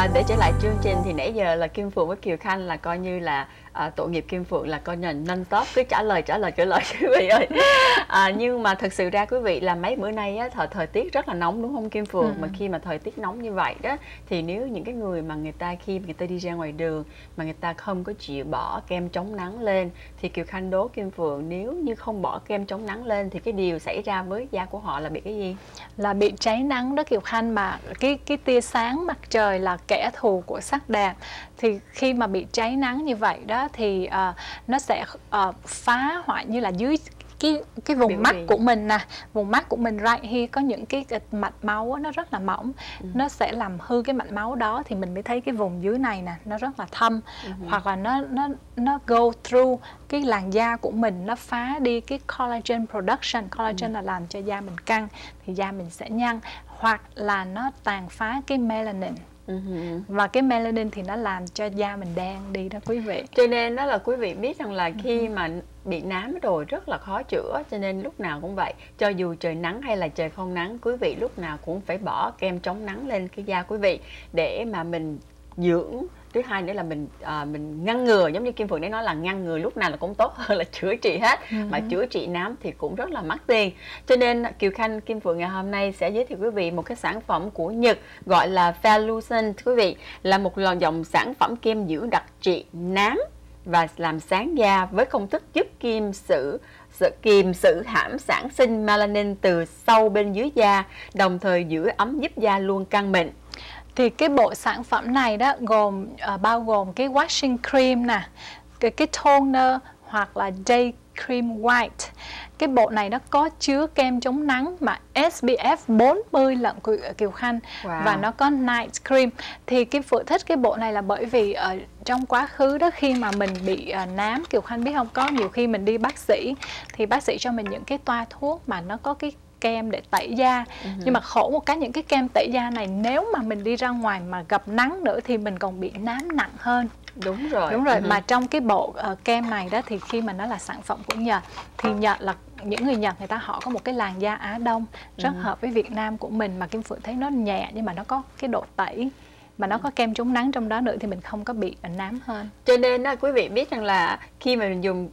Để trở lại chương trình thì nãy giờ là Kim Phượng với Kiều Khanh là coi như là tội nghiệp Kim Phượng là coi như non-stop cứ trả lời quý vị ơi. Nhưng mà thực sự ra quý vị là mấy bữa nay á, thời tiết rất là nóng đúng không Kim Phượng? Mà khi mà thời tiết nóng như vậy đó thì nếu những cái người mà khi người ta đi ra ngoài đường mà người ta không có chịu bỏ kem chống nắng lên thì Kiều Khanh đố Kim Phượng nếu như không bỏ kem chống nắng lên thì cái điều xảy ra với da của họ là bị cái gì? Là bị cháy nắng đó Kiều Khanh, mà cái tia sáng mặt trời là kẻ thù của sắc đẹp. Thì khi mà bị cháy nắng như vậy đó thì nó sẽ phá hoại như là dưới cái vùng mắt của mình nè, vùng mắt của mình right here có những cái mạch máu đó, nó rất là mỏng, nó sẽ làm hư cái mạch máu đó thì mình mới thấy cái vùng dưới này nè nó rất là thâm, hoặc là nó go through cái làn da của mình, nó phá đi cái collagen production. Collagen là làm cho da mình căng thì da mình sẽ nhăn, hoặc là nó tàn phá cái melanin. Và cái melanin thì nó làm cho da mình đen đi đó quý vị. Cho nên đó là quý vị biết rằng là khi mà bị nám rồi rất là khó chữa, cho nên lúc nào cũng vậy, cho dù trời nắng hay là trời không nắng, quý vị lúc nào cũng phải bỏ kem chống nắng lên cái da quý vị để mà mình dưỡng. Thứ hai nữa là mình ngăn ngừa, giống như Kim Phượng đã nói là ngăn ngừa lúc nào là cũng tốt hơn là chữa trị hết. Mà chữa trị nám thì cũng rất là mắc tiền. Cho nên Kiều Khanh, Kim Phượng ngày hôm nay sẽ giới thiệu quý vị một cái sản phẩm của Nhật gọi là Fairlucent. Quý vị là một dòng sản phẩm kem dưỡng đặc trị nám và làm sáng da với công thức giúp kiềm sự hãm sản sinh melanin từ sâu bên dưới da, đồng thời giữ ấm giúp da luôn căng mịn. Thì cái bộ sản phẩm này đó bao gồm cái washing cream nè, cái toner hoặc là day cream white. Cái bộ này nó có chứa kem chống nắng mà SPF 40 lận Kiều Khanh. Và nó có night cream. Thì cái Phượng thích cái bộ này là bởi vì trong quá khứ đó khi mà mình bị nám, Kiều Khanh biết không, có nhiều khi mình đi bác sĩ thì bác sĩ cho mình những cái toa thuốc mà nó có cái kem để tẩy da. Nhưng mà khổ một cái, những cái kem tẩy da này nếu mà mình đi ra ngoài mà gặp nắng nữa thì mình còn bị nám nặng hơn. Đúng rồi. Mà trong cái bộ kem này đó thì khi mà nó là sản phẩm của Nhật thì Nhật là những người Nhật họ có một cái làn da Á Đông rất hợp với Việt Nam của mình, mà Kim Phượng thấy nó nhẹ nhưng mà nó có cái độ tẩy, mà nó có kem chống nắng trong đó nữa thì mình không có bị nám hơn. Cho nên đó, quý vị biết rằng là khi mà mình dùng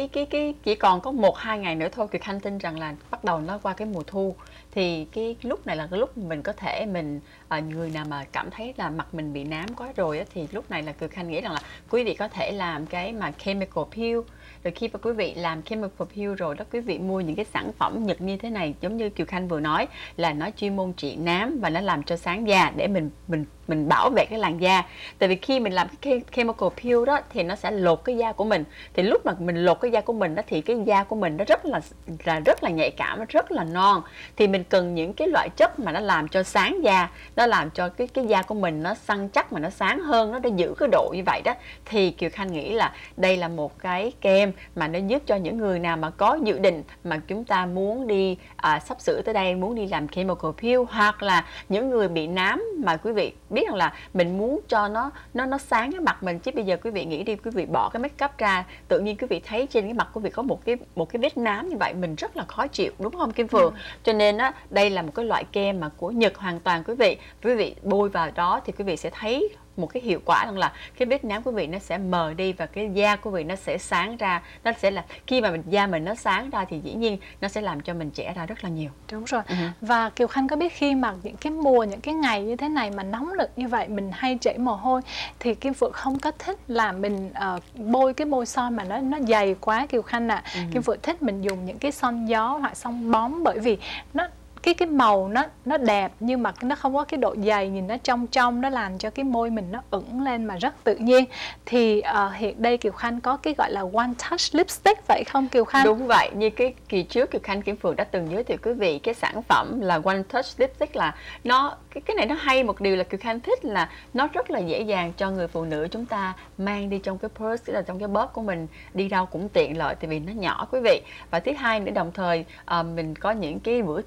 chỉ còn có 1-2 ngày nữa thôi, Kiều Khanh tin rằng là bắt đầu nó qua cái mùa thu thì cái lúc này là cái lúc mình có thể người nào mà cảm thấy là mặt mình bị nám quá rồi á, thì lúc này là Kiều Khanh nghĩ rằng là quý vị có thể làm cái mà chemical peel. Rồi khi mà quý vị làm chemical peel rồi đó, quý vị mua những cái sản phẩm Nhật như thế này, giống như Kiều Khanh vừa nói là nó chuyên môn trị nám và nó làm cho sáng da để mình bảo vệ cái làn da. Tại vì khi mình làm cái chemical peel đó thì nó sẽ lột cái da của mình. Thì lúc mà mình lột cái da của mình đó thì cái da của mình nó rất là nhạy cảm, rất là non. Thì mình cần những cái loại chất mà nó làm cho sáng da, nó làm cho cái da của mình nó săn chắc mà nó sáng hơn, nó để giữ cái độ như vậy đó. Thì Kiều Khanh nghĩ là đây là một cái kem mà nó giúp cho những người nào mà có dự định mà chúng ta muốn đi sắp sửa tới đây, muốn đi làm chemical peel, hoặc là những người bị nám mà quý vị biết rằng là mình muốn cho nó sáng cái mặt mình. Chứ bây giờ quý vị nghĩ đi, quý vị bỏ cái make up ra, tự nhiên quý vị thấy trên cái mặt quý vị có một cái vết nám như vậy, mình rất là khó chịu đúng không Kim Phượng? Cho nên á, đây là một cái loại kem mà của Nhật hoàn toàn quý vị bôi vào đó thì quý vị sẽ thấy một cái hiệu quả rằng là cái vết nám của quý vị nó sẽ mờ đi và cái da của quý vị nó sẽ sáng ra. Nó sẽ là khi mà da mình nó sáng ra thì dĩ nhiên nó sẽ làm cho mình trẻ ra rất là nhiều. Đúng rồi. Và Kiều Khanh có biết khi mà những cái mùa, những cái ngày như thế này mà nóng lực như vậy, mình hay chảy mồ hôi thì Kim Phượng không có thích là mình bôi cái bôi son mà nó dày quá Kiều Khanh ạ. Kim Phượng thích mình dùng những cái son gió hoặc son bóng, bởi vì cái màu nó đẹp nhưng mà nó không có cái độ dày, nhìn nó trong, nó làm cho cái môi mình nó ửng lên mà rất tự nhiên. Thì hiện đây Kiều Khanh có cái gọi là One Touch Lipstick phải không Kiều Khanh? Đúng vậy, như cái kỳ trước Kiều Khanh, Kim Phượng đã từng giới thiệu quý vị cái sản phẩm là One Touch Lipstick, là cái này nó hay một điều là Kiều Khanh thích là nó rất là dễ dàng cho người phụ nữ chúng ta mang đi trong cái purse, tức là trong cái bóp của mình, đi đâu cũng tiện lợi tại vì nó nhỏ quý vị. Và thứ hai nữa, đồng thời mình có những cái bữa tiệc, những cái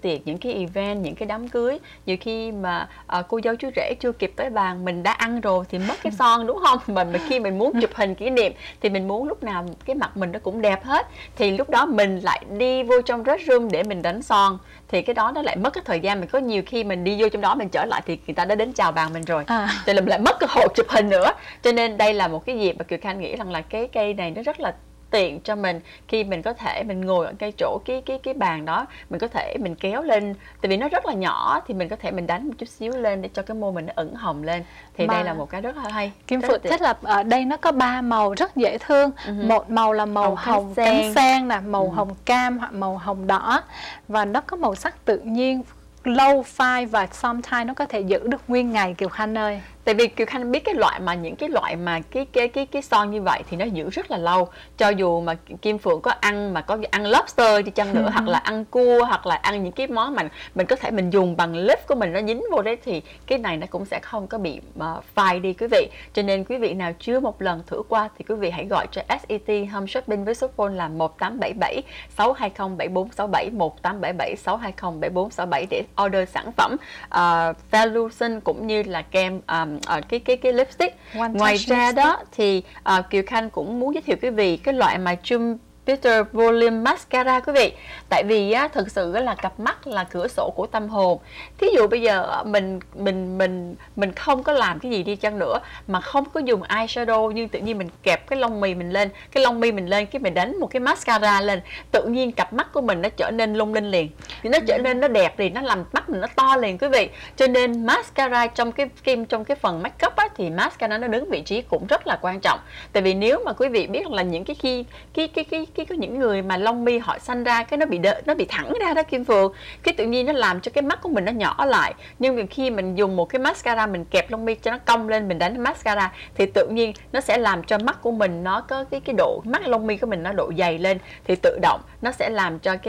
cái event, những cái đám cưới, nhiều khi mà cô dâu chú rể chưa kịp tới bàn mình đã ăn rồi thì mất cái son, đúng không? Mà khi mình muốn chụp hình kỷ niệm thì mình muốn lúc nào cái mặt mình nó cũng đẹp hết, thì lúc đó mình lại đi vô trong restroom để mình đánh son, thì cái đó nó lại mất cái thời gian. Mình có nhiều khi mình đi vô trong đó mình trở lại thì người ta đã đến chào bàn mình rồi, thì mình lại mất cơ hội chụp hình nữa. Cho nên đây là một cái dịp mà Kiều Khanh nghĩ rằng là cái cây này nó rất là tiện cho mình, khi mình có thể mình ngồi ở cái chỗ cái bàn đó, mình có thể mình kéo lên, tại vì nó rất là nhỏ thì mình có thể mình đánh một chút xíu lên để cho cái môi mình nó ửng hồng lên, thì đây là một cái rất là hay. Kim Phượng thích là ở đây nó có 3 màu rất dễ thương. Một màu là màu hồng cánh sen nè, màu hồng cam hoặc màu hồng đỏ, và nó có màu sắc tự nhiên, lâu phai và sometimes nó có thể giữ được nguyên ngày Kiều Khanh ơi. Tại vì Kiều Khanh biết những cái loại mà cái son như vậy thì nó giữ rất là lâu. Cho dù mà Kim Phượng có ăn lobster đi chăng nữa, hoặc là ăn cua, hoặc là ăn những cái món mà mình có thể mình dùng bằng lip của mình nó dính vô đấy, thì cái này nó cũng sẽ không có bị phai đi quý vị. Cho nên quý vị nào chưa một lần thử qua thì quý vị hãy gọi cho SET Home Shopping với số phone là 1877 620 7467, 1877 620 7467 để order sản phẩm Valuation cũng như là kem cái lipstick. Ngoài ra đó thì Kiều Khanh cũng muốn giới thiệu quý vị cái loại mà Jupiter Volume Mascara quý vị. Tại vì thực sự là cặp mắt là cửa sổ của tâm hồn. Thí dụ bây giờ mình không có làm cái gì đi chăng nữa mà không có dùng eyeshadow, nhưng tự nhiên mình kẹp cái lông mi mình lên, cái mình đánh một cái mascara lên, tự nhiên cặp mắt của mình nó trở nên lung linh liền, thì nó trở nên nó đẹp liền, nó làm mắt mình nó to liền quý vị. Cho nên mascara trong cái phần make up thì mascara nó đứng vị trí cũng rất là quan trọng. Tại vì nếu mà quý vị biết là những cái có những người mà lông mi họ xanh ra cái nó bị thẳng ra đó Kim Phượng, cái tự nhiên nó làm cho cái mắt của mình nó nhỏ lại. Nhưng khi mình dùng một cái mascara mình kẹp lông mi cho nó cong lên, mình đánh mascara thì tự nhiên nó sẽ làm cho mắt của mình nó có cái độ mắt lông mi của mình nó độ dày lên, thì tự động nó sẽ làm cho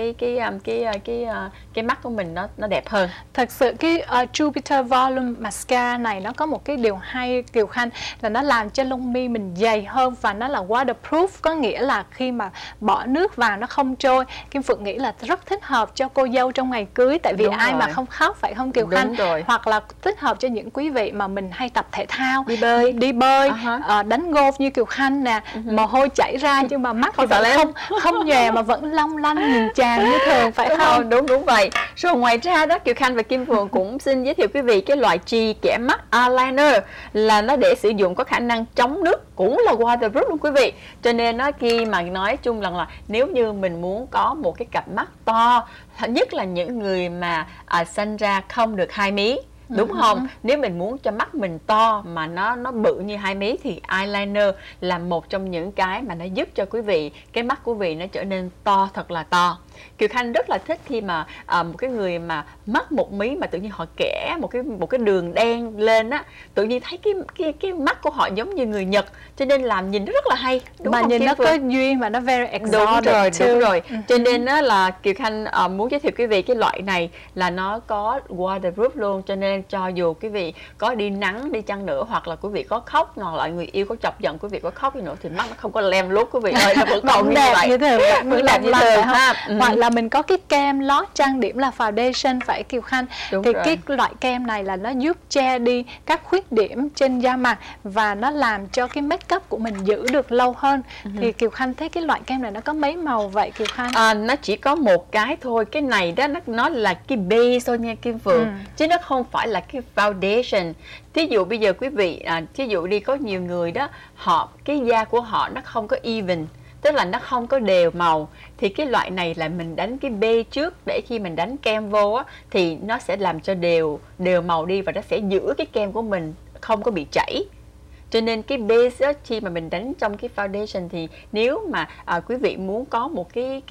cái mắt của mình nó đẹp hơn. Thật sự cái Jupiter Volume Mascara này nó có một cái điều hay Kiều Khanh là nó làm cho lông mi mình dày hơn, và nó là waterproof, có nghĩa là khi mà bỏ nước vào nó không trôi. Kim Phượng nghĩ là rất thích hợp cho cô dâu trong ngày cưới, tại vì Đúng ai rồi. mà không khóc phải không Kiều Khanh? Hoặc là thích hợp cho những quý vị mà mình hay tập thể thao, đi bơi, đánh golf như Kiều Khanh nè, mồ hôi chảy ra nhưng mà mắt thì vẫn không nhòe mà vẫn long lanh nhìn chàng như thường, phải không? Đúng vậy. Rồi ngoài ra đó, Kiều Khanh và Kim Phượng cũng xin giới thiệu quý vị cái loại chì kẻ mắt eyeliner, là nó để sử dụng có khả năng chống nước, cũng là waterproof luôn quý vị. Cho nên khi mà nói chung là nếu như mình muốn có một cái cặp mắt to, nhất là những người mà sinh ra không được 2 mí, đúng không? Nếu mình muốn cho mắt mình to mà nó bự như 2 mí thì eyeliner là một trong những cái mà nó giúp cho quý vị, cái mắt của quý vị nó trở nên to, thật là to. Kiều Khanh rất là thích khi mà một cái người mà mắt 1 mí mà tự nhiên họ kẻ một cái đường đen lên á, tự nhiên thấy cái mắt của họ giống như người Nhật, cho nên làm nhìn nó rất là hay, đúng mà không? nhìn nó có duyên và nó very exotic. Đúng rồi. Cho nên là Kiều Khanh muốn giới thiệu quý vị cái loại này là nó có waterproof luôn, cho nên cho dù quý vị có đi nắng đi chăng nữa, hoặc là quý vị có khóc, hoặc là người yêu có chọc giận quý vị có khóc đi nữa, thì mắt nó không có lem lút quý vị ơi, nó vẫn còn đẹp như thường, vẫn đẹp như thường ha. Hoặc là mình có cái kem lót trang điểm là foundation, phải Kiều Khanh? Đúng thì rồi. cái loại kem này là nó giúp che đi các khuyết điểm trên da mặt, và nó làm cho cái make up của mình giữ được lâu hơn. Thì Kiều Khanh thấy cái loại kem này nó có mấy màu vậy Kiều Khanh? Nó chỉ có một cái thôi. Cái này đó nó là cái base thôi nha Kim Phượng, chứ nó không phải là cái foundation. Thí dụ bây giờ quý vị thí dụ đi, có nhiều người đó cái da của họ nó không có even, tức là nó không có đều màu, thì cái loại này là mình đánh cái base trước, để khi mình đánh kem vô á thì nó sẽ làm cho đều màu đi, và nó sẽ giữ cái kem của mình không có bị chảy. Cho nên cái base đó, khi mà mình đánh trong cái foundation thì nếu mà quý vị muốn có một cái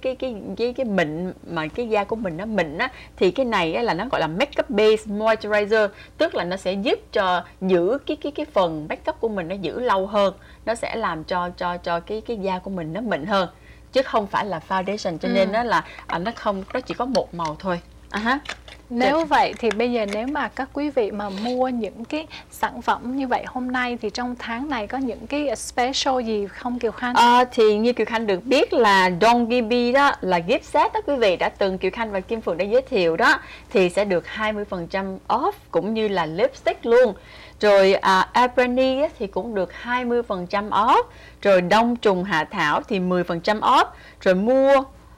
mịn, mà cái da của mình nó mịn á, thì cái này á, là nó gọi là makeup base moisturizer, tức là nó sẽ giúp cho giữ cái phần makeup của mình nó giữ lâu hơn, nó sẽ làm cho cái da của mình nó mịn hơn, chứ không phải là foundation. Cho nên nó là nó chỉ có một màu thôi. Nếu vậy thì bây giờ nếu mà các quý vị mà mua những cái sản phẩm như vậy hôm nay thì trong tháng này có những cái special gì không Kiều Khanh? Thì như Kiều Khanh được biết là Don Gibi đó là gift set đó quý vị, đã từng Kiều Khanh và Kim Phượng đã giới thiệu đó, thì sẽ được 20% off cũng như là lipstick luôn. Rồi Abrani thì cũng được 20% off. Rồi Đông Trùng Hạ Thảo thì 10% off. Rồi mua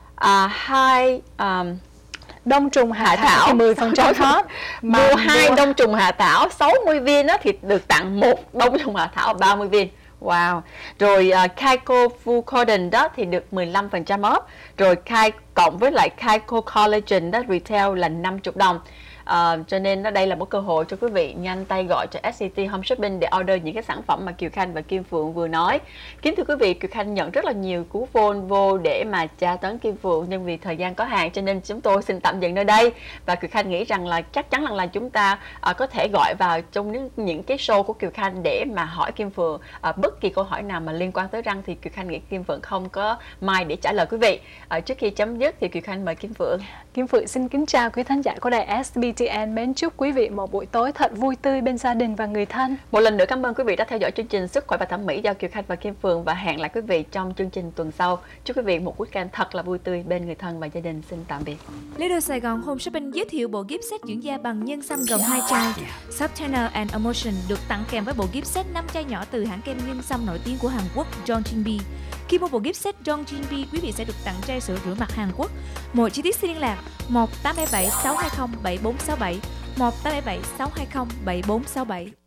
Đông Trùng Hạ Thảo thì 10% off. Mua 2 Đông Trùng Hạ Thảo 60 viên đó, thì được tặng 1 Đông Trùng Hạ Thảo 30 viên. Wow. Rồi Kaiko Full Cotton đó thì được 15% off. Rồi cộng với lại Kaiko Collagen đó retail là 50 đồng. Cho nên đây là một cơ hội cho quý vị nhanh tay gọi cho SCT Home Shopping để order những cái sản phẩm mà Kiều Khanh và Kim Phượng vừa nói. Kính thưa quý vị, Kiều Khanh nhận rất là nhiều cú phone vô để mà tra tấn Kim Phượng, nhưng vì thời gian có hạn cho nên chúng tôi xin tạm dừng nơi đây. Và Kiều Khanh nghĩ rằng là chắc chắn là chúng ta có thể gọi vào trong những cái show của Kiều Khanh để mà hỏi Kim Phượng bất kỳ câu hỏi nào mà liên quan tới răng, thì Kiều Khanh nghĩ Kim Phượng không có mai để trả lời quý vị. Trước khi chấm dứt thì Kiều Khanh mời Kim Phượng. Kim Phượng xin kính chào quý khán giả của đài SBTN, mến chúc quý vị một buổi tối thật vui tươi bên gia đình và người thân. Một lần nữa cảm ơn quý vị đã theo dõi chương trình Sức khỏe và thẩm mỹ do Kiều Khanh và Kim Phượng, và hẹn lại quý vị trong chương trình tuần sau. Chúc quý vị một weekend thật là vui tươi bên người thân và gia đình. Xin tạm biệt. Lidl Sài Gòn Home Shopping giới thiệu bộ gift set dưỡng da bằng nhân sâm gồm 2 chai. Subtoner and Emotion được tặng kèm với bộ gift set 5 chai nhỏ từ hãng kem nhân sâm nổi tiếng của Hàn Quốc Dongjinbi. Khi mua bộ gift set Dongjinbi, quý vị sẽ được tặng chai sữa rửa mặt Hàn Quốc. Mọi chi tiết xin liên lạc 1877 620 7467, 1877 620 7467.